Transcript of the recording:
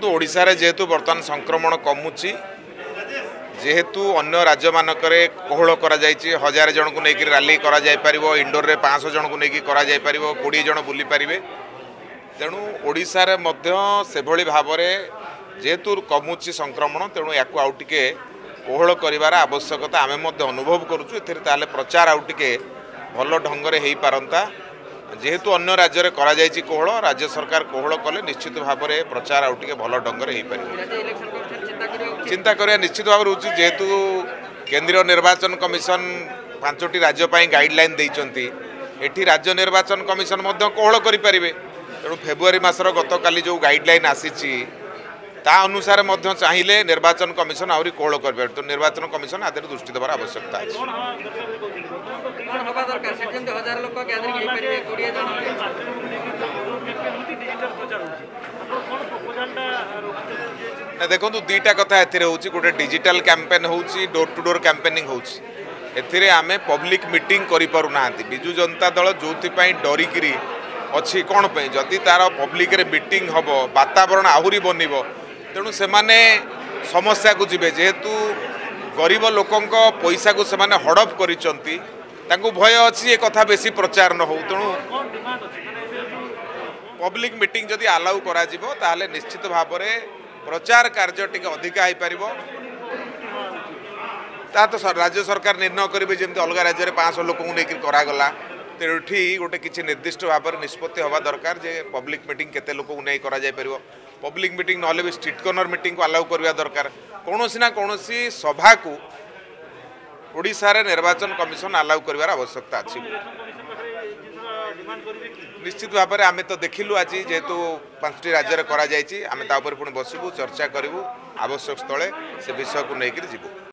तो ओडिशा रे जेहेतु बर्तमान संक्रमण कमुची जेहेतु अन्य राज्य मानकरे कोहल करा जायछि 1000 जन को लेकर रैली करा जाय परिबो इंडोर रे 500 जन को लेकर करा जाय परिबो 20 जन बुली परिबे तेणु ओडिशा रे मध्य से भली भाबरे जेहेतु कमुची संक्रमण तेणु याकु आउ टिके कोहल करिवार आवश्यकता आमे मध्य अनुभव करूछु एथिरे ताले प्रचार आउ टिके भल ढंगरे हेई पारंता जेहेतु अन्य राज्य रे करा जायछि कोहल राज्य सरकार कोहल कले निश्चित भाव में प्रचार आउ टिके भल ढंगरे हेई पारिबो चिंता करिया निश्चित भाव होछि जेहेतु केंद्रीय निर्वाचन कमिशन 5टी राज्य पई गाइडलाइन देइचंती एठी राज्य निर्वाचन कमिशन मध्य कोहल करि परिबे तेणु फेब्रुआरी मासर गतकाली जो गाइडलाइन आसीछि ता अनुसार मध्य चाहिए निर्वाचन कमिशन आहरी कोहल कर तो निर्वाचन कमिशन आदि दृष्टि देवार आवश्यकता है। देखो दुईटा कथा ए गोटे डिजिटल कैंपेन होची डोर टू डोर कैंपेनिंग होची एथिरे आमे पब्लिक मीटिंग करि पारु नांती बिजु जनता दल जोथि पई डरिकिरी अछि कोन पई जदि तार पब्लिक रे मीटिंग हबो वातावरण आहुरी बनिबो तेणु से माने समस्या को जीवे जेहेतु गरीब लोकों पैसा को से माने हड़प करिसंती तांको भय अछि ए कथा बेसी प्रचार न हो तेणु पब्लिक मीटिंग जदि अलाउ करा जिवो ताले निश्चित भाव में प्रचार कार्य टिके अधिक आइ परिबो ता तो राज्य सरकार निर्णय करेंगे जमी अलग राज्य में 500 लोक लेकर करागला तेणु गोटे किसी निर्दिष्ट भाव में निष्पत्ति हवा दरकार जे पब्लिक मीटिंग केते लोक नहीं करा जाय परिबो पब्लिक मीटिंग नहले भी स्ट्रीट कर्नर मीटिंग को अलाउ करवा दरकार कौनसी ना कौनसी सभा को ओडिशा रे निर्वाचन कमिशन अलाउ करवार आवश्यकता अच्छी निश्चित भाव में आम तो देखिलु आज जेहेतु 5टी राज्य में करा जायछि आमे ता ऊपर पुणी बसबू चर्चा करूँ आवश्यक स्थले से विषय को लेकर जीवु।